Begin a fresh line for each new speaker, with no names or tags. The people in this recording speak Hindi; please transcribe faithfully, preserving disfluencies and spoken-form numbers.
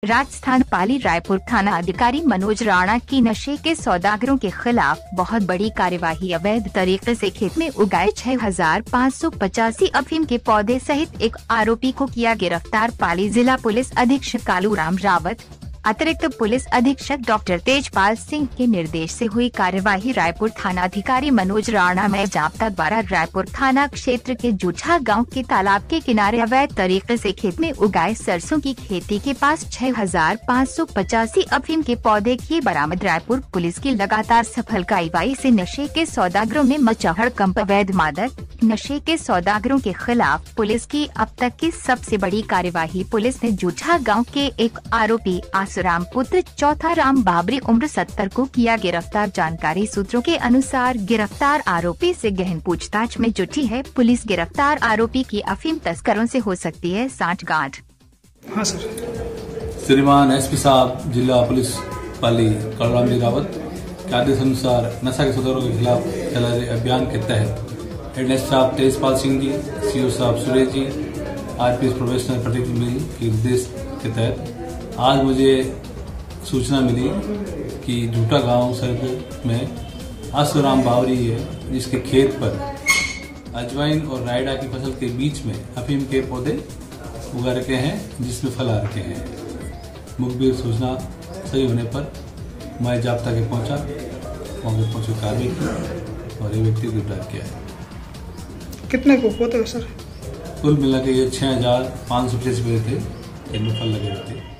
राजस्थान पाली रायपुर थाना अधिकारी मनोज राणा की नशे के सौदागरों के खिलाफ बहुत बड़ी कार्यवाही। अवैध तरीके से खेत में उगाए छह हजार पाँच सौ पचासी अफीम के पौधे सहित एक आरोपी को किया गिरफ्तार। पाली जिला पुलिस अधीक्षक कालूराम रावत, अतिरिक्त पुलिस अधीक्षक डॉक्टर तेजपाल सिंह के निर्देश से हुई कार्यवाही। रायपुर थाना अधिकारी मनोज राणा में जाप्ता द्वारा रायपुर थाना क्षेत्र के जूठा गांव के तालाब के किनारे अवैध तरीके से खेत में उगाए सरसों की खेती के पास छह हजार पाँच सौ पचासी अफीम के पौधे किए बरामद। रायपुर पुलिस की लगातार सफल कार्रवाई से नशे के सौदागरों में मचा हड़कंप। अवैध मादक नशे के सौदागरों के खिलाफ पुलिस की अब तक की सबसे बड़ी कार्यवाही। पुलिस ने जूठा गाँव के एक आरोपी राम पुत्र चौथा राम बाबरी उम्र सत्तर को किया गिरफ्तार। जानकारी सूत्रों के अनुसार गिरफ्तार आरोपी से गहन पूछताछ में जुटी है पुलिस। गिरफ्तार आरोपी की अफीम तस्करों से हो सकती है साठगांठ।
हाँ सर।
श्रीमान एसपी साहब जिला पुलिस पाली कालूराम जी रावत के आदेश अनुसार नशा के सौदागरों के खिलाफ चला रहे अभियान के तहत हेड साहब तेजपाल सिंह जी, सीओ साहब सुरेश जी, आरपीएस प्रोफेशनल प्रदीप मिल के निर्देश के तहत आज मुझे सूचना मिली कि जूठा गांव सर्कल में आसुराम बावरी है जिसके खेत पर अजवाइन और रायडा की फसल के बीच में अफीम के पौधे उगा रखे हैं जिसमें फल आ रखे हैं। मुखबिर सूचना सही होने पर मैं जाप्ता के पहुंचा, मौके पहुंचे कार्रवाई की और ये व्यक्ति को गिरफ्तार किया है।
कितने को पौधे सर?
कुल मिला के ये छह हजार पाँच सौ पचासी पौधे थे जिनमें फल लगे हुए थे।